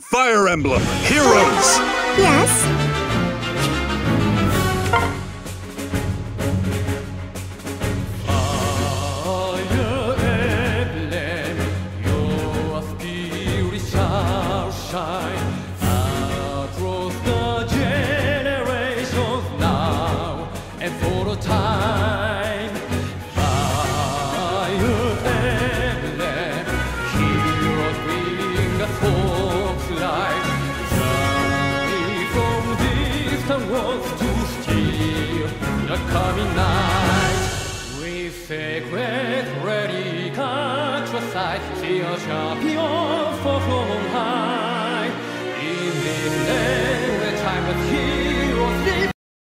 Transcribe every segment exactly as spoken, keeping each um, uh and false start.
Fire Emblem Heroes! Yes? Fire Emblem, your spirit shall shine across the generations now and for a time. Fire Emblem, heroes bring us hope's light, journey from distant worlds to steal the coming night. With sacred ready, catch your sight, see a champion fall from on high. In this land where timeless heroes live.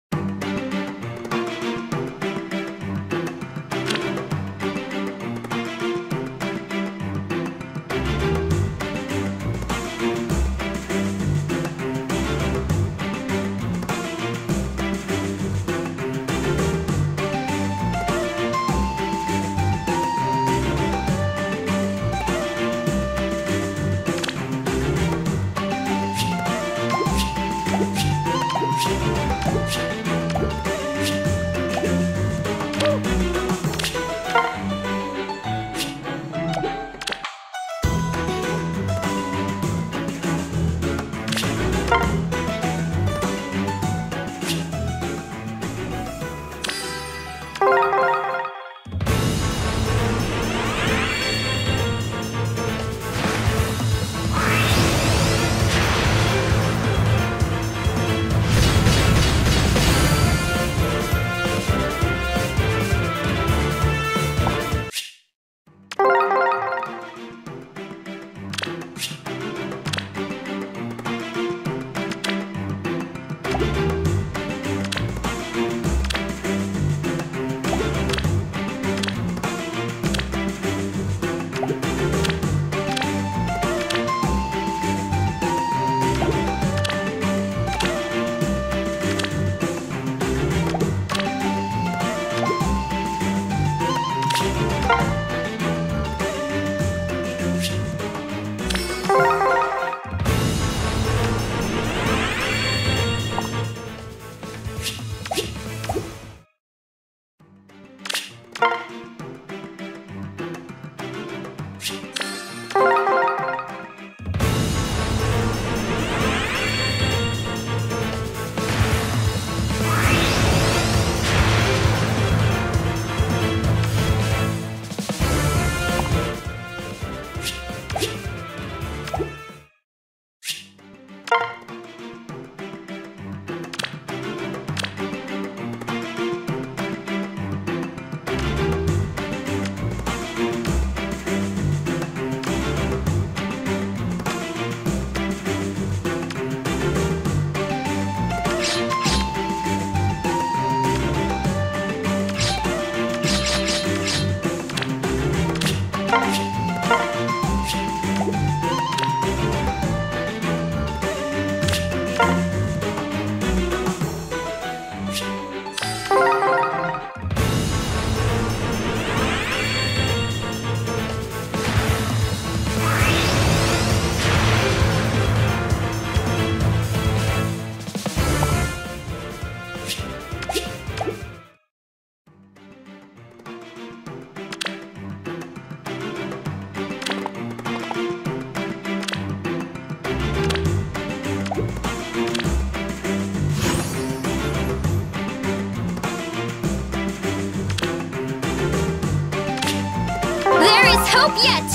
Hope yet!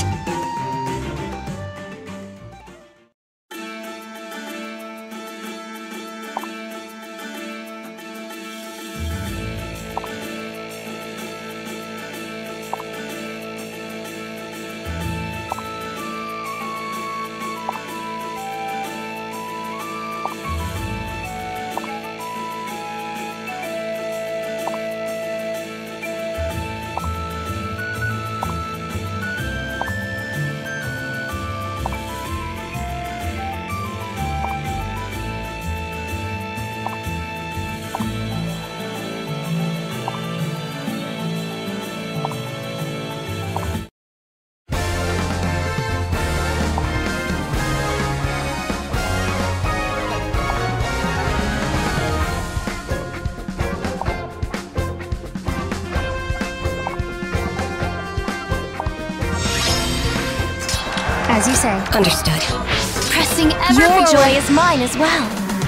As you say. Understood. Pressing ever Your forward. joy is mine as well.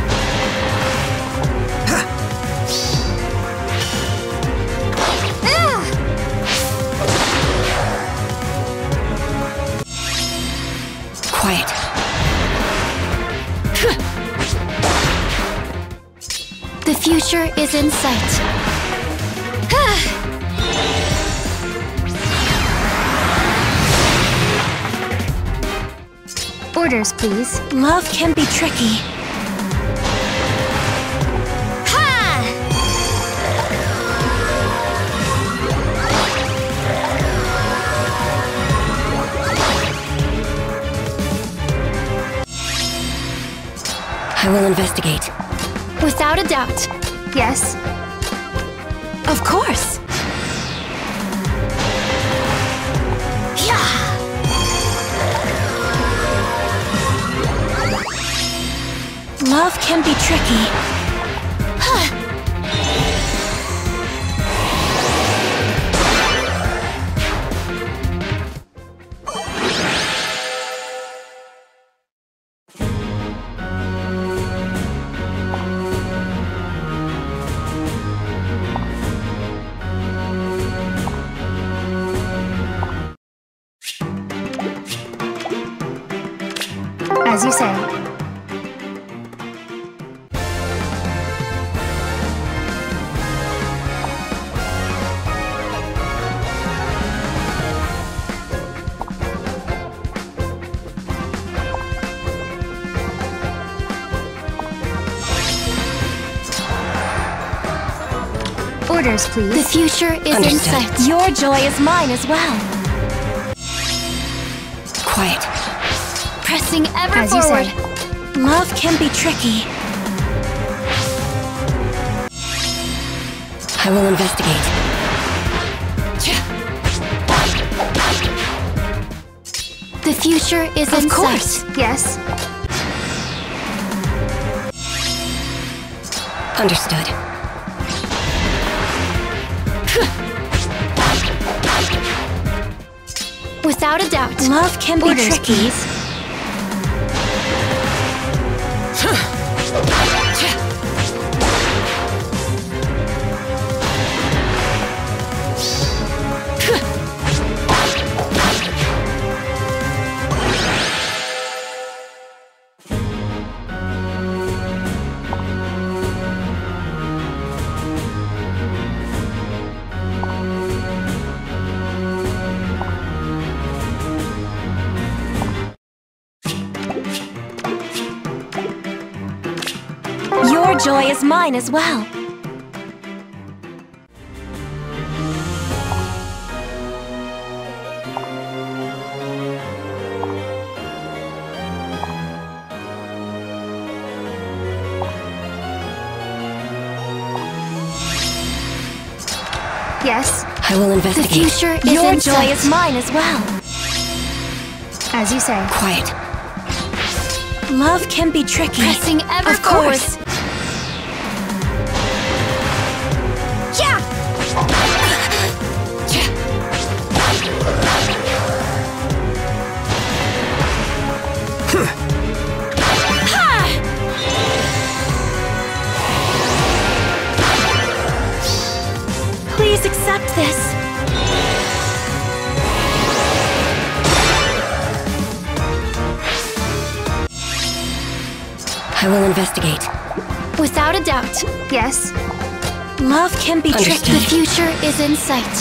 Ah! Quiet. The future is in sight. Orders, please. Love can be tricky. Ha! I will investigate. Without a doubt. Yes. Of course. Yeah. Love can be tricky. As you say. Orders, please. The future is in Understood. sight. Your joy is mine as well. Quiet. Pressing ever As you forward. say. Love can be tricky. I will investigate. The future is Of in course. sight. Yes. Understood. Without a doubt. Love can be Orders, tricky. please. Your joy is mine as well. Yes. I will The investigate. future is Your in joy sight. is mine as well. As you say. Quiet. Love can be tricky. Pressing ever Of forward. course. Yeah. Please accept this. I will investigate. Without a doubt. Yes. Love can be Understood. The tricky. future is in sight.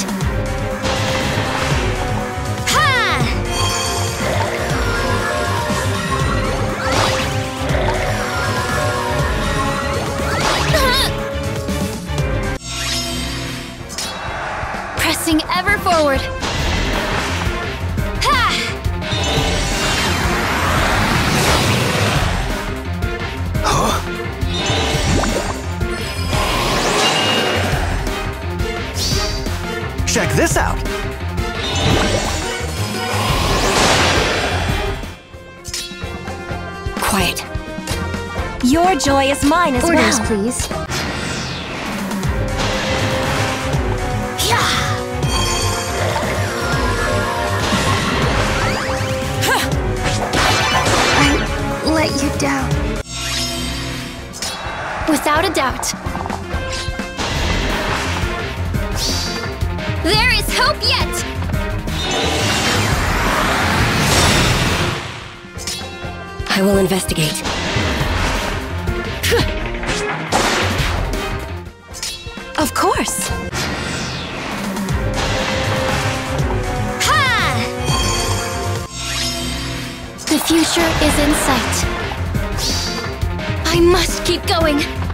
Ha! Pressing ever forward. Ha! Check this out. Quiet. Your joy is mine as Orders, well. please. Yeah. Without a doubt. There is hope yet! I will investigate. Of course. Ha! The future is in sight. I must keep going.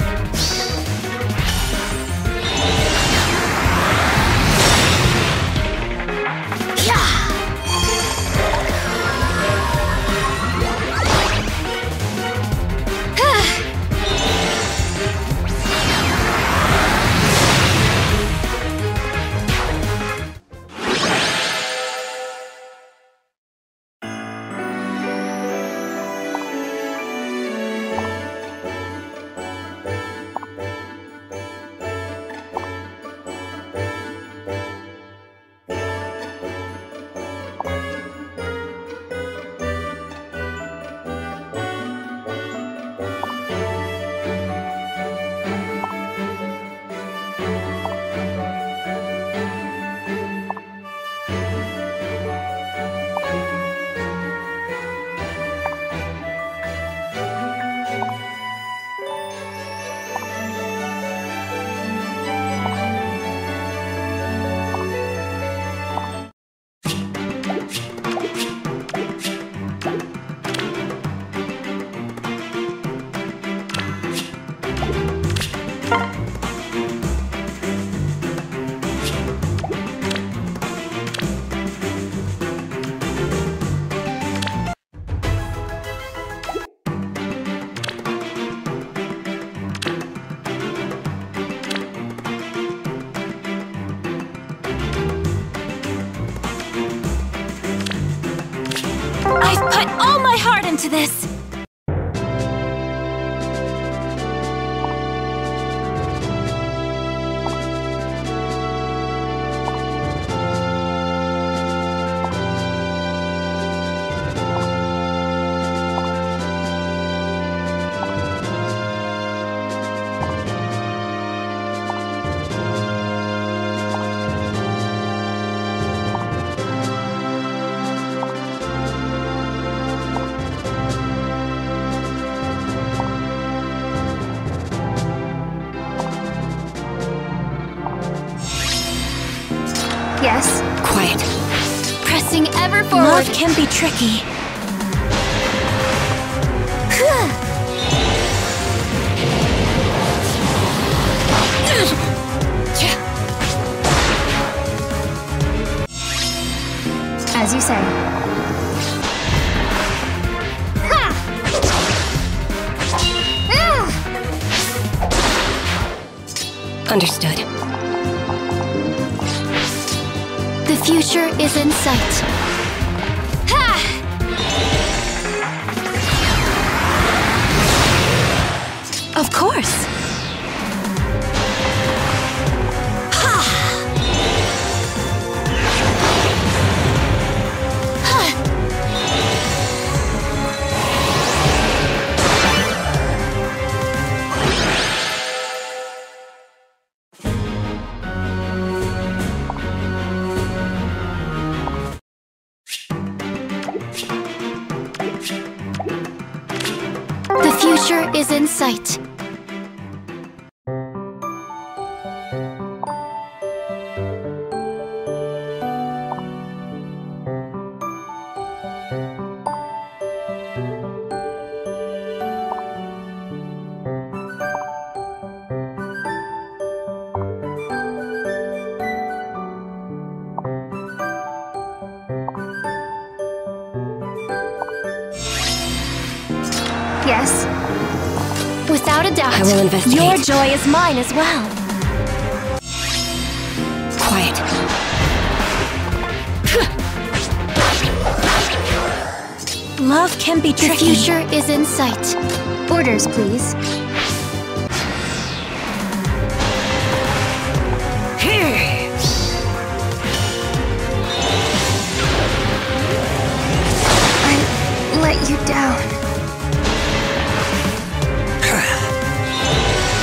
I've put all my heart into this! Yes. Quiet. Pressing ever forward. Love can be tricky. As you say. Understood. The future is in sight. Ha! Of course. The future is in sight. Yes. Without a doubt. I will investigate. Your joy is mine as well. Quiet. Love can be tricky. The future is in sight. Orders, please. I let you down.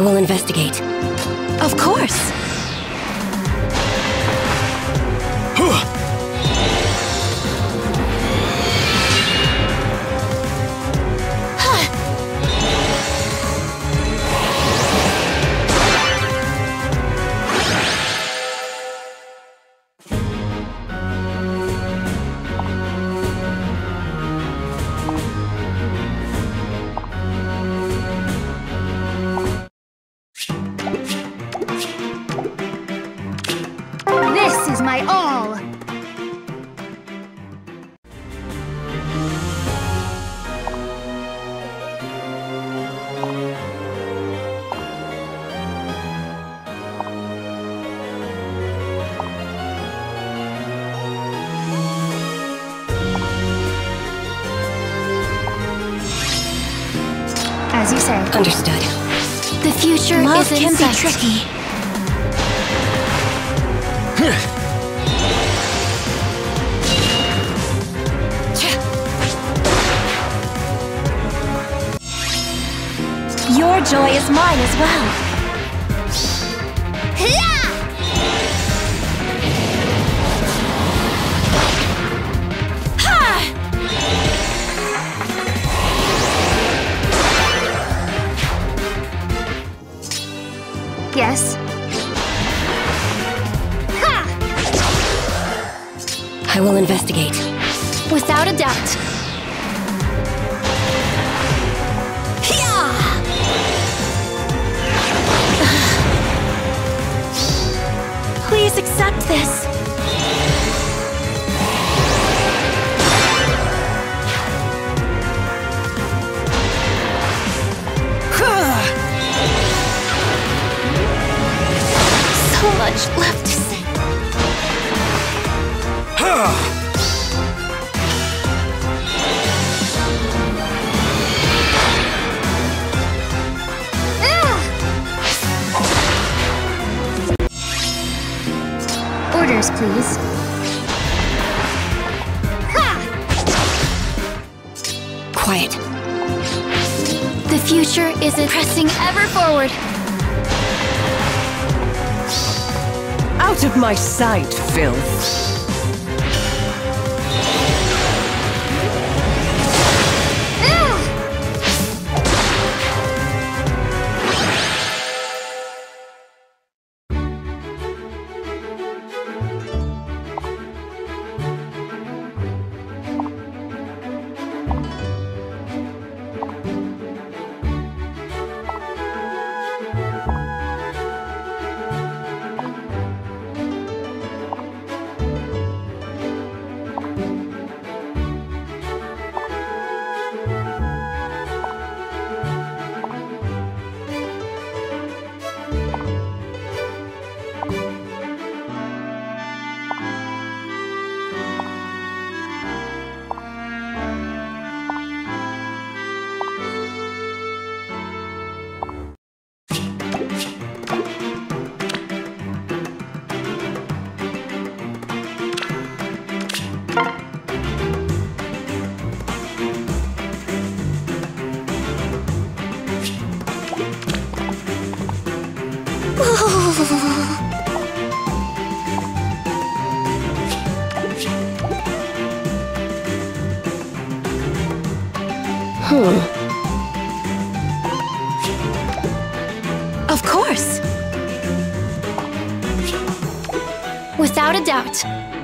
I will investigate. Of course! This is my all! As you say. Understood. The future Love is in can sight. be tricky. Your joy is mine as well. Yes. Ha! I will investigate. Without a doubt. Please accept this. So much left to say. Orders, please. Quiet. The future is pressing ever forward. Out of my sight, filth. Hmm. Of course. Without a doubt.